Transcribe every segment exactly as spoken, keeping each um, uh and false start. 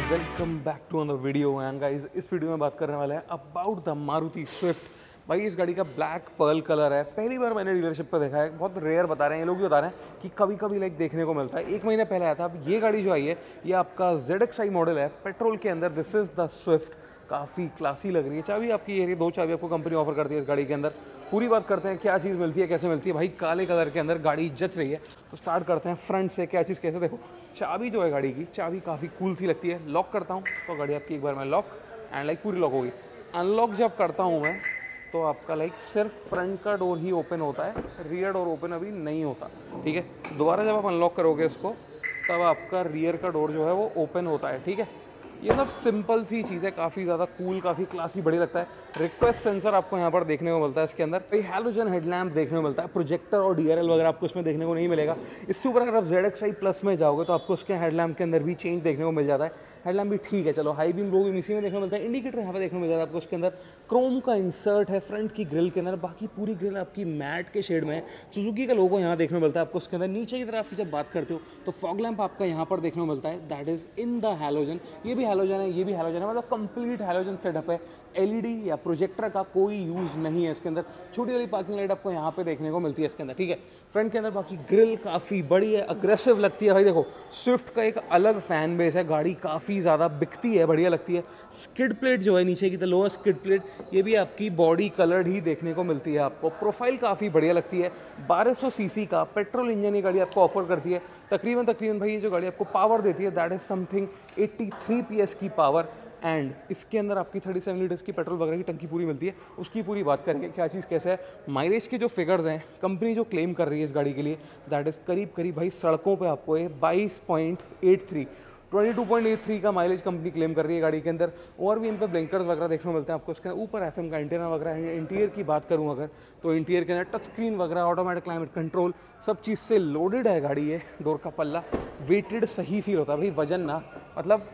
Welcome back to another video and guys, इस video में बात करने वाले हैं अबाउट द मारुति स्विफ्ट। भाई इस गाड़ी का ब्लैक पर्ल कलर है, पहली बार मैंने डीलरशिप पर देखा है। बहुत रेयर बता रहे हैं ये लोग भी बता रहे हैं कि कभी कभी लाइक देखने को मिलता है। एक महीने पहले आया था। अब ये गाड़ी जो आई है ये आपका जेड एक्स आई मॉडल है, पेट्रोल के अंदर। This is the Swift. काफ़ी क्लासी लग रही है। चाबी आपकी ये दो चाबी आपको कंपनी ऑफर करती है इस गाड़ी के अंदर। पूरी बात करते हैं क्या चीज़ मिलती है, कैसे मिलती है। भाई काले कलर के अंदर गाड़ी जच रही है, तो स्टार्ट करते हैं फ्रंट से। क्या चीज़ कैसे, देखो चाबी जो है गाड़ी की, चाबी काफ़ी कूल सी लगती है। लॉक करता हूँ तो गाड़ी आपकी एक बार मैं लॉक एंड लाइक पूरी लॉक होगी। अनलॉक जब करता हूँ मैं तो आपका लाइक सिर्फ फ्रंट का डोर ही ओपन होता है, रियर डोर ओपन अभी नहीं होता। ठीक है, दोबारा जब आप अनलॉक करोगे इसको तब आपका रियर का डोर जो है वो ओपन होता है। ठीक है, ये सब सिंपल सी चीज़ है, काफ़ी ज़्यादा कूल, काफ़ी क्लासी, बढ़िया लगता है। रिक्वेस्ट सेंसर आपको यहाँ पर देखने को मिलता है इसके अंदर। भाई हैलोजन हेडलैम्प देखने को मिलता है। प्रोजेक्टर और डीआरएल वगैरह आपको इसमें देखने को नहीं मिलेगा। इसके ऊपर अगर आप जेड एक्स आई प्लस में जाओगे तो आपको उसके हेडलैम्प के अंदर भी चेंज देखने को मिल जाता है। हेडलैम्प भी ठीक है, चलो हाई बीम लो बीम इसी में देखने को मिलता है। इंडिकेटर यहाँ पे देखने को मिल जाता है आपको। उसके अंदर क्रोम का इंसर्ट है फ्रंट की ग्रिल के अंदर। बाकी पूरी ग्रिल आपकी मैट के शेड में है। सुजुकी का लोगो यहाँ देखने को मिलता है आपको उसके अंदर। नीचे की तरफ की जब बात करते हो तो फॉग लैंप आपका यहाँ पर देखने को मिलता है, that is in the halogen. ये भी हैलोजन है, ये भी हैलोजन है, मतलब कंप्लीट हैलोजन सेटअप है। एलईडी या प्रोजेक्टर का कोई यूज नहीं है इसके अंदर। छोटी वाली पार्किंग लाइट आपको यहाँ पे देखने को मिलती है इसके अंदर। ठीक है, फ्रंट के अंदर बाकी ग्रिल काफ़ी बड़ी है, अग्रेसिव लगती है। भाई देखो स्विफ्ट का एक अलग फैन बेस है, गाड़ी काफ़ी ज़्यादा बिकती है, बढ़िया लगती है। स्किड प्लेट जो है नीचे की, तो लोअर स्किड प्लेट, ये भी आपकी बॉडी कलर्ड ही देखने को मिलती है आपको। प्रोफाइल काफ़ी बढ़िया लगती है। बारह सौ सीसी का पेट्रोल इंजन ये गाड़ी आपको ऑफर करती है। तकरीबन तकरीबन भाई ये जो गाड़ी आपको पावर देती है दैट इज समथिंग तिरासी पीएस की पावर। एंड इसके अंदर आपकी सैंतीस लीटर्स की पेट्रोल वगैरह की टंकी पूरी मिलती है। उसकी पूरी बात करेंगे क्या चीज़ कैसे है। माइलेज के जो फिगर्स हैं कंपनी जो क्लेम कर रही है इस गाड़ी के लिए, दैट इज़ करीब करीब भाई सड़कों पे आपको ये बाईस पॉइंट आठ तीन बाईस पॉइंट आठ तीन का माइलेज कंपनी क्लेम कर रही है गाड़ी के अंदर। और भी इन पर ब्लिंकर्स वगैरह देखने को मिलते हैं आपको। इसके ऊपर एफएम का एंटीना वगैरह है। इंटीरियर की बात करूँ अगर तो इंटीरियर के अंदर टच स्क्रीन वगैरह, ऑटोमेटिक क्लाइमेट कंट्रोल, सब चीज़ से लोडेड है गाड़ी। ये डोर का पल्ला वेटेड सही फील होता है भाई, वजन ना, मतलब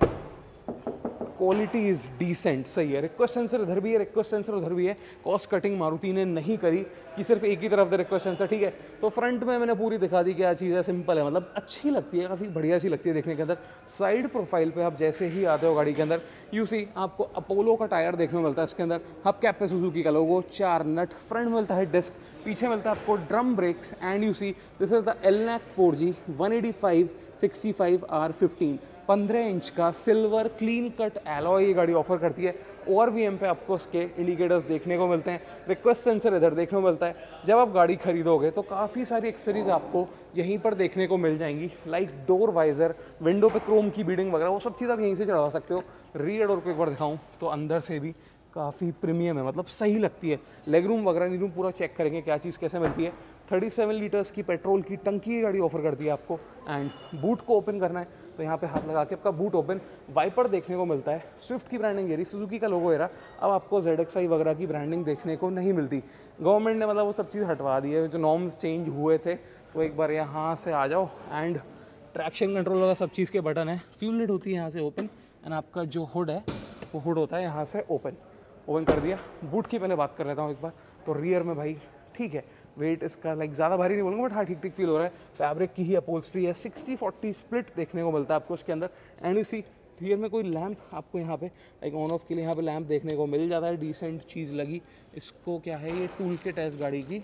क्वालिटी इज़ डिसेंट, सही है। रिक्वेस्ट सेंसर इधर भी है, रिक्वेस्ट सेंसर उधर भी है। कॉस्ट कटिंग मारुति ने नहीं करी कि सिर्फ एक ही तरफ दे रिक्वेस्ट सेंसर। ठीक है, तो फ्रंट में मैंने पूरी दिखा दी क्या चीज़ है। सिंपल है, मतलब अच्छी लगती है, काफ़ी बढ़िया सी लगती है देखने के अंदर। साइड प्रोफाइल पे आप जैसे ही आते हो गाड़ी के अंदर, यू सी आपको अपोलो का टायर देखने को मिलता है इसके अंदर। हब कैप पे सुजुकी का लोगो, चार नट, फ्रंट में मिलता है डिस्क, पीछे मिलता है आपको drum brakes. And you see this is the Alnac four G one eighty five sixty five R fifteen. पंद्रह इंच का सिल्वर क्लीन कट एलॉय ये गाड़ी ऑफर करती है। ओआरवीएम पे आपको उसके इंडिकेटर्स देखने को मिलते हैं। रिक्वेस्ट सेंसर इधर देखने को मिलता है। जब आप गाड़ी खरीदोगे तो काफ़ी सारी एक्सेसरीज आपको यहीं पर देखने को मिल जाएंगी, लाइक डोर वाइजर, विंडो पे क्रोम की बीडिंग वगैरह, वो सब चीज़ आप यहीं से चढ़ा सकते हो। रियर डोर को एक बार दिखाऊँ तो अंदर से भी काफ़ी प्रीमियम है, मतलब सही लगती है। लेग रूम वगैरह नी रूम पूरा चेक करेंगे क्या चीज़ कैसे मिलती है। सैंतीस लीटर्स की पेट्रोल की टंकी गाड़ी ऑफर करती है आपको। एंड बूट को ओपन करना है तो यहाँ पे हाथ लगा के आपका बूट ओपन। वाइपर देखने को मिलता है। स्विफ्ट की ब्रांडिंग ये रही, सुजुकी का लोगो ये रहा। अब आपको जेड एक्स आई वगैरह की ब्रांडिंग देखने को नहीं मिलती। गवर्नमेंट ने मतलब वो सब चीज़ हटवा दी है, जो नॉर्म्स चेंज हुए थे। तो एक बार यहाँ से आ जाओ एंड ट्रैक्शन कंट्रोल वगैरह सब चीज़ के बटन है। फ्यूल लिड होती है यहाँ से ओपन, एंड आपका जो हुड है वो हुड होता है यहाँ से ओपन। ओपन कर दिया। बूट की पहले बात कर लेता हूँ एक बार। तो रियर में भाई ठीक है, वेट इसका लाइक ज़्यादा भारी नहीं बोलूँगा, बट हाँ ठीक ठीक फील हो रहा है। फैब्रिक की ही अपहोल्स्ट्री है। सिक्सटी फोर्टी स्प्लिट देखने को मिलता है आपको उसके अंदर। एंड इसी रियर में कोई लैंप आपको यहाँ पे लाइक ऑन ऑफ के लिए यहाँ पे लैंप देखने को मिल जाता है। डिसेंट चीज़ लगी इसको। क्या है ये, टूल किट है इस गाड़ी की।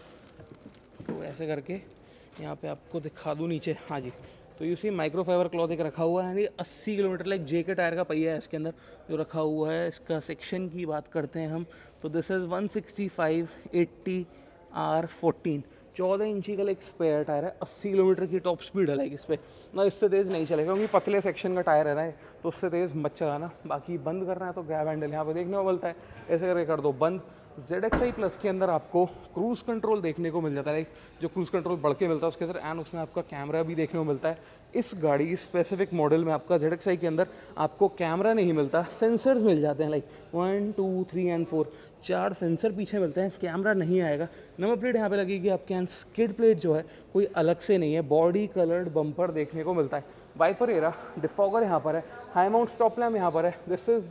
तो ऐसे करके यहाँ पे आपको दिखा दूँ नीचे, हाँ जी। तो यू सी माइक्रोफाइबर क्लॉथ एक रखा हुआ है। अस्सी किलोमीटर लाइक जे के टायर का पहिया है इसके अंदर जो रखा हुआ है। इसका सेक्शन की बात करते हैं हम तो this is one sixty five eighty R fourteen. चौदह इंची का लाइक स्पेयर टायर है। अस्सी किलोमीटर की टॉप स्पीड है लाइक इस पर ना, इससे तेज़ नहीं चलेगा क्योंकि पतले सेक्शन का टायर है ना, तो उससे तेज़ मत चलाना। बाकी बंद करना है तो ग्रैब हैंडल यहाँ पे देखने को मिलता है, ऐसे करके कर दो बंद। जेड एक्स आई प्लस के अंदर आपको क्रूज़ कंट्रोल देखने को मिल जाता है, जो क्रूज़ कंट्रोल बढ़ के मिलता है उसके अंदर। एंड उसमें आपका कैमरा भी देखने को मिलता है। इस गाड़ी स्पेसिफिक मॉडल में आपका जेड एक्स आई के अंदर आपको कैमरा नहीं मिलता, सेंसर्स मिल जाते हैं। Like one two three and four, चार सेंसर पीछे मिलते हैं, कैमरा नहीं आएगा। नंबर प्लेट यहाँ पे लगेगी आपके। एंड स्किड प्लेट जो है कोई अलग से नहीं है, बॉडी कलर्ड बम्पर देखने को मिलता है। वाइपर एरा, डिफॉगर यहाँ पर है, हाई माउंट स्टॉप लैम्प यहाँ पर है। दिस इज़ द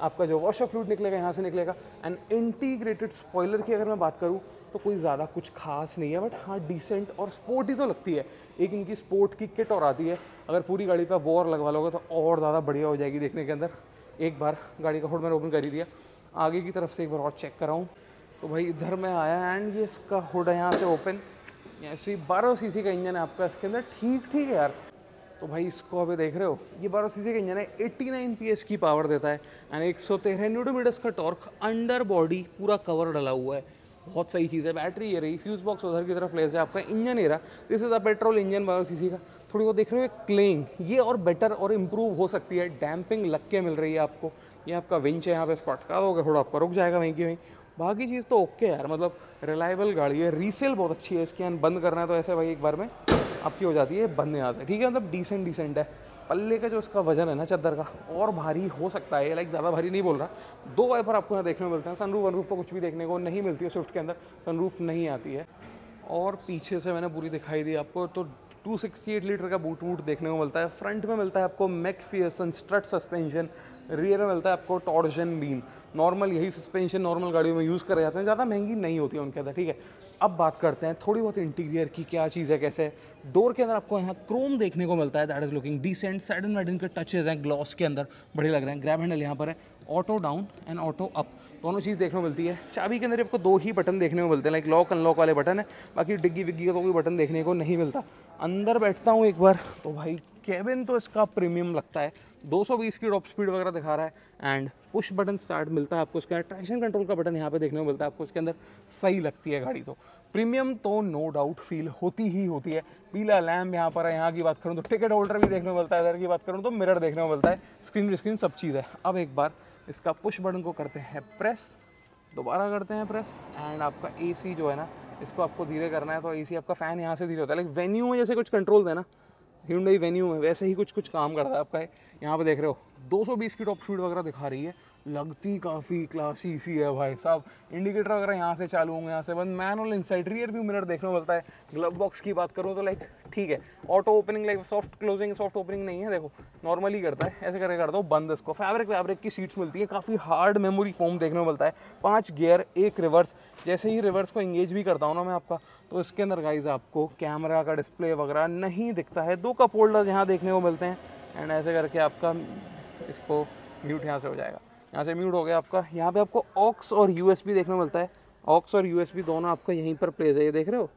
आपका जो वॉशर फ्लूइड निकलेगा यहाँ से निकलेगा। एंड इंटीग्रेटेड स्पॉइलर की अगर मैं बात करूँ तो कोई ज़्यादा कुछ खास नहीं है, बट हाँ डिसेंट और स्पोर्टी तो लगती है। एक इनकी स्पोर्ट की किट और आती है, अगर पूरी गाड़ी पर वो और लगवा लोगे तो और ज़्यादा बढ़िया हो जाएगी देखने के अंदर। एक बार गाड़ी का हुड मैंने ओपन कर ही दिया, आगे की तरफ से एक बार और चेक कराऊँ तो भाई इधर मैं आया एंड ये इसका हुड है यहाँ से ओपन। ऐसे बारह सी सी का इंजन है आपका इसके अंदर, ठीक ठीक है यार। तो भाई इसको अभी देख रहे हो, ये बारह सी सी का इंजन है, नवासी पी एस की पावर देता है एंड एक सौ तेरह न्यूटन मीटर्स का टॉर्क, अंडर बॉडी पूरा कवर डला हुआ है, बहुत सही चीज़ है। बैटरी ये रही, फ्यूज बॉक्स उधर की तरफ प्लेस है आपका, इंजन ये रहा, this is a petrol engine बारह सी सी का। थोड़ी वो देख रहे हो क्लेइंग, ये और बेटर और इम्प्रूव हो सकती है, डैम्पिंग लग के मिल रही है आपको। ये आपका विंच है, यहाँ पे इसको अटका दोगे थोड़ा आपका रुक जाएगा वहीं की वहीं। बाकी चीज़ तो ओके यार, मतलब रिलायबल गाड़ी है, रीसेल बहुत अच्छी है इसकी। बंद करना है तो ऐसे भाई एक बार में आपकी हो जाती है बंद यहाँ से, ठीक है, मतलब डिसेंट डिसेंट है। पल्ले का जो इसका वजन है ना चद्दर का, और भारी हो सकता है, लाइक ज़्यादा भारी नहीं बोल रहा। दो वाइपर आपको यहाँ देखने को मिलते हैं, सनरूफ वनरूफ तो कुछ भी देखने को नहीं मिलती है स्विफ्ट के अंदर, सनरूफ नहीं आती है। और पीछे से मैंने पूरी दिखाई दी आपको, तो दो सौ अड़सठ लीटर का बूट वूट देखने को मिलता है। फ्रंट में मिलता है आपको मैकफियरसन स्ट्रट सस्पेंशन, रियर में मिलता है आपको टॉर्जन बीम। नॉर्मल यही सस्पेंशन नॉर्मल गाड़ियों में यूज़ करे जाते हैं, ज़्यादा महंगी नहीं होती है उनके अंदर, ठीक है। अब बात करते हैं थोड़ी बहुत इंटीरियर की, क्या चीज़ है कैसे है। डोर के अंदर आपको यहाँ क्रोम देखने को मिलता है, that is looking decent. Sedan वैडन के टचेज हैं ग्लॉस के अंदर, बढ़िया लग रहे हैं। ग्रैब हैंडल यहाँ पर है, auto down and auto up दोनों चीज़ देखने को मिलती है। चाबी के अंदर आपको दो ही बटन देखने को मिलते हैं, लाइक लॉक अनलॉक वाले बटन है, बाकी डिग्गी विग्गी का तो कोई बटन देखने को नहीं मिलता। अंदर बैठता हूँ एक बार तो भाई केबिन तो इसका प्रीमियम लगता है, दो सौ बीस की टॉप स्पीड वगैरह दिखा रहा है एंड पुश बटन स्टार्ट मिलता है आपको इसके अंदर। ट्रैक्शन कंट्रोल का बटन यहाँ पे देखने को मिलता है आपको इसके अंदर, सही लगती है गाड़ी। तो प्रीमियम तो नो डाउट फील होती ही होती है। पीला लैम्प यहाँ पर है, यहाँ की बात करूँ तो टिकट होल्डर भी देखने को मिलता है, इधर की बात करूँ तो मिरर देखने को मिलता है, स्क्रीन स्क्रीन सब चीज़ है। अब एक बार इसका पुश बटन को करते हैं प्रेस, दोबारा करते हैं प्रेस एंड आपका एसी जो है ना, इसको आपको धीरे करना है तो एसी आपका फ़ैन यहाँ से धीरे होता है, लाइक वेन्यू में जैसे कुछ कंट्रोल है ना Hyundai वेन्यू में, वैसे ही कुछ कुछ काम करता है आपका है। यहाँ पे देख रहे हो दो सौ बीस की टॉप स्पीड वगैरह दिखा रही है, लगती काफ़ी क्लासी सी है भाई साहब। इंडिकेटर वगैरह यहाँ से चालू होंगे, यहाँ से बंद। Manual inside rear view mirror देखने को मिलता है। ग्लव बॉक्स की बात करूँ तो लाइक ठीक है, auto opening like soft closing soft opening नहीं है, देखो नॉर्मली करता है, ऐसे करके करता हूँ बंद इसको। फैब्रिक फैब्रिक की सीट्स मिलती है, काफ़ी हार्ड मेमोरी फोम देखने को मिलता है। पाँच गियर, एक रिवर्स, जैसे ही रिवर्स को इंगेज भी करता हूँ ना मैं आपका, तो इसके अंदर गाइज आपको कैमरा का डिस्प्ले वगैरह नहीं दिखता है। दो कप होल्डर यहाँ देखने को मिलते हैं एंड ऐसे करके आपका इसको म्यूट यहाँ से हो जाएगा, यहाँ से म्यूट हो गया आपका। यहाँ पे आपको ऑक्स और यूएसबी देखने को मिलता है, ऑक्स और यूएसबी दोनों आपका यहीं पर प्लेस है, ये देख रहे हो,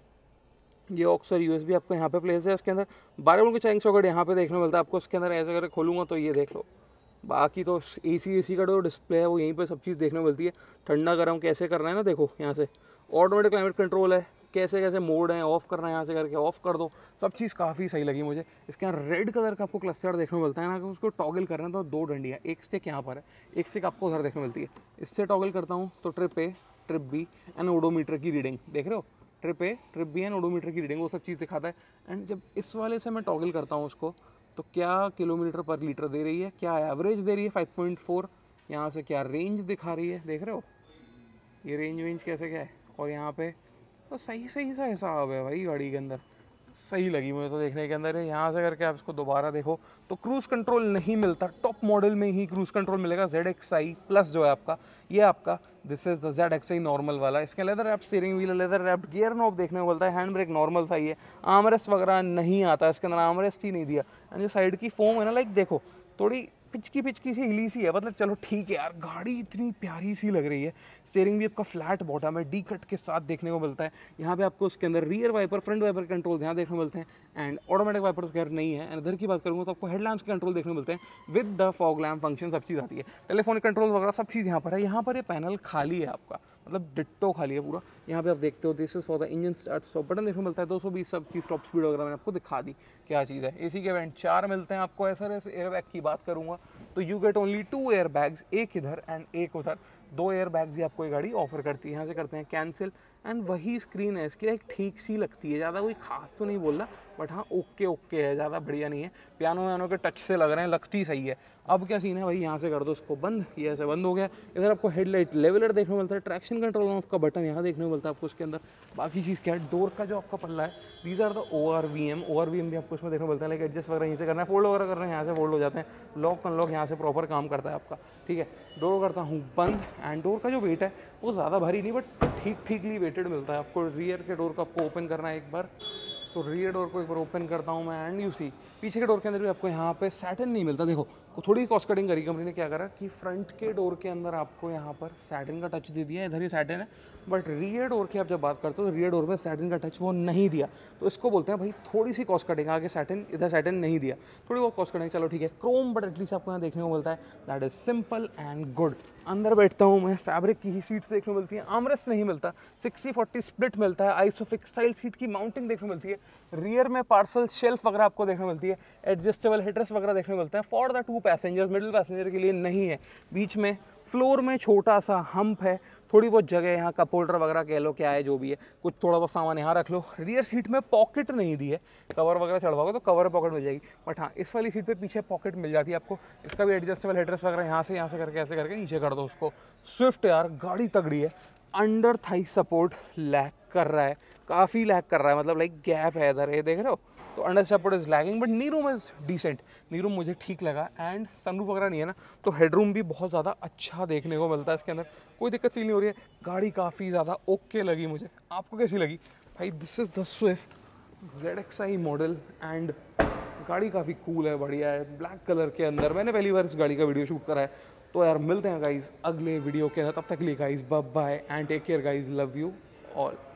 ये ऑक्स और यूएसबी आपको यहाँ पे प्लेस है। इसके अंदर बारह वोल्ट का चार्जिंग सॉकेट यहाँ पे देखने को मिलता है आपको इसके अंदर, ऐसे करके खोलूँगा तो ये देख लो। बाकी तो एसी एसी का जो डिस्प्ले है वो यहीं पे सब चीज़ देखने को मिलती है। ठंडा गर्म कैसे करना है ना, देखो यहाँ से ऑटोमेटिक क्लाइमेट कंट्रोल है, कैसे कैसे मोड है, ऑफ करना है यहाँ से करके ऑफ कर दो, सब चीज़ काफ़ी सही लगी मुझे। इसके यहाँ रेड कलर का आपको क्लस्टर देखने को मिलता है ना, कि उसको टॉगल करना है तो दो डंडियाँ, एक स्टिक यहाँ पर है, एक स्टिक आपको उधर देखने मिलती है। इससे टॉगल करता हूँ तो trip A, trip B and odometer की रीडिंग देख रहे हो, trip A, trip B and odometer की रीडिंग वो सब चीज़ दिखाता है। एंड जब इस वाले से मैं टॉगल करता हूँ उसको, तो क्या किलोमीटर पर लीटर दे रही है, क्या एवरेज दे रही है फाइव पॉइंट फोर, यहाँ से क्या रेंज दिखा रही है, देख रहे हो ये रेंज वेंज कैसे क्या है। और यहाँ पे तो सही सही सा हिसाब है भाई गाड़ी के अंदर, सही लगी मुझे तो देखने के अंदर है। यहाँ से करके आप इसको दोबारा देखो तो क्रूज़ कंट्रोल नहीं मिलता, टॉप मॉडल में ही क्रूज़ कंट्रोल मिलेगा। जेड एक्स आई प्लस जो है आपका, ये आपका this is the Z X I normal वाला। इसके leather wrap steering wheel, leather wrap gear knob देखने को मिलता है। हैंड ब्रेक नॉर्मल था, ये आर्मरेस्ट वगैरह नहीं आता इसके अंदर, आर्मरेस्ट ही नहीं दिया। एंड जो साइड की फोम है ना, लाइक देखो थोड़ी पिचकी पिचकी सी हिली सी है, मतलब चलो ठीक है यार, गाड़ी इतनी प्यारी सी लग रही है। स्टीयरिंग भी आपका फ्लैट बॉटम है, डी कट के साथ देखने को मिलता है। यहाँ पे आपको उसके अंदर rear wiper, front wiper control यहाँ देखने को मिलते हैं एंड ऑटोमेटिक वाइपर खैर नहीं है। एंड इधर की बात करूँगा तो आपको हेडलैम्प्स के कंट्रोल देखने को मिलते हैं with the fog lamp function, सब चीज़ आती है। टेलीफोनिक कंट्रोल वगैरह सब चीज़ यहाँ पर है। यहाँ पर ये पैनल खाली है आपका, मतलब डिट्टो खाली है पूरा। यहाँ पे आप देखते हो this is for the engine start stop button देखने को मिलता है। दो सौ बीस सब चीज़ टॉप स्पीड वगैरह मैंने आपको दिखा दी क्या चीज़ है। एसी के वेंट चार मिलते हैं आपको। ऐसा एयर बैग की बात करूँगा तो you get only two air bags, एक इधर एंड एक उधर। दो एयर बैग भी आपको ये गाड़ी ऑफर करती है। यहाँ से करते हैं कैंसिल एंड वही स्क्रीन है इसकी, लाइक ठीक सी लगती है, ज़्यादा कोई खास तो नहीं बोल रहा बट हाँ ओके ओके है, ज़्यादा बढ़िया नहीं है। पियानो व्यानो के टच से लग रहे हैं, लगती सही है। अब क्या सीन है भाई, यहाँ से कर दो इसको बंद, ये ऐसे बंद हो गया। इधर आपको हेडलाइट लेवलर देखने को मिलता है, ट्रैक्शन कंट्रोल ऑफ का बटन यहाँ देखने को मिलता है आपको इसके अंदर। बाकी चीज़ क्या है, डोर का जो आपका पल्ला है, these are the O R V M, O R V M भी आपको इसमें देखने को मिलता है। लाइक एडजस्ट वगैरह यहीं से करना है, फोल्ड वगैरह करना है यहाँ से फोल्ड हो जाते हैं, लॉक अनलॉक यहाँ से प्रॉपर काम करता है आपका, ठीक है। डोर करता हूँ बंद, एंड डोर का जो वेट है वो ज़्यादा भारी नहीं बट ठीक ठीकली वेटेड मिलता है आपको। रियर के डोर को आपको ओपन करना है एक बार, तो रियर डोर को एक बार ओपन करता हूँ मैं, एंड यू सी पीछे के डोर के अंदर भी आपको यहाँ पे सैटिन नहीं मिलता। देखो थोड़ी कॉस्ट कटिंग करी कंपनी ने, क्या करा कि फ्रंट के डोर के अंदर आपको यहाँ पर सैटिन का टच दे दिया, इधर ही सैटिन है, बट रियर डोर की आप जब बात करते हो तो रियर डोर में सैटिन का टच वो नहीं दिया। तो इसको बोलते हैं भाई थोड़ी सी कॉस्ट कटिंग, आगे सैटिन इधर सैटिन नहीं दिया, थोड़ी बहुत कॉस्ट कटिंग, चलो ठीक है। क्रोम बट एटलीस्ट आपको यहाँ देखने को मिलता है, that is simple and good. अंदर बैठता हूँ मैं, फैब्रिक की ही सीट्स देखने को मिलती है, आर्मरेस्ट नहीं मिलता, सिक्सटी फोर्टी स्प्लिट मिलता है, आइसोफिक्स स्टाइल सीट की माउंटिंग देखने को मिलती है, रियर में पार्सल शेल्फ वगैरह आपको देखने को मिलती है, एडजस्टेबल हेडरेस्ट वगैरह देखने को मिलता है for the two passengers, middle passenger के लिए नहीं है। बीच में फ्लोर में छोटा सा हम्प है, थोड़ी बहुत जगह यहाँ कप होल्डर वगैरह कह लो, क्या है जो भी है, कुछ थोड़ा बहुत सामान यहाँ रख लो। रियर सीट में पॉकेट नहीं दी है, कवर वगैरह चढ़वाओगे तो कवर पॉकेट मिल जाएगी, बट हाँ इस वाली सीट पे पीछे पॉकेट मिल जाती है आपको। इसका भी एडजस्टेबल हेडरेस्ट वगैरह यहाँ से यहाँ से करके ऐसे करके नीचे कर दो उसको। स्विफ्ट यार गाड़ी तगड़ी है, अंडर थाई सपोर्ट लैग कर रहा है, काफ़ी लैग कर रहा है, मतलब लाइक गैप है इधर, ये देख रहे हो, तो under support is lagging, but knee room is decent, knee room मुझे ठीक लगा। एंड सनरूफ वगैरह नहीं है ना, तो हेडरूम भी बहुत ज़्यादा अच्छा देखने को मिलता है इसके अंदर, कोई दिक्कत फील नहीं हो रही है। गाड़ी काफ़ी ज़्यादा ओके लगी मुझे, आपको कैसी लगी भाई? This is the Swift Z X I model, and गाड़ी काफ़ी कूल है, बढ़िया है, ब्लैक कलर के अंदर। मैंने पहली बार इस गाड़ी का वीडियो शूट करा है, तो यार मिलते हैं गाइज अगले वीडियो के अंदर, तब तक के लिए guys bye bye and take care guys, love you all.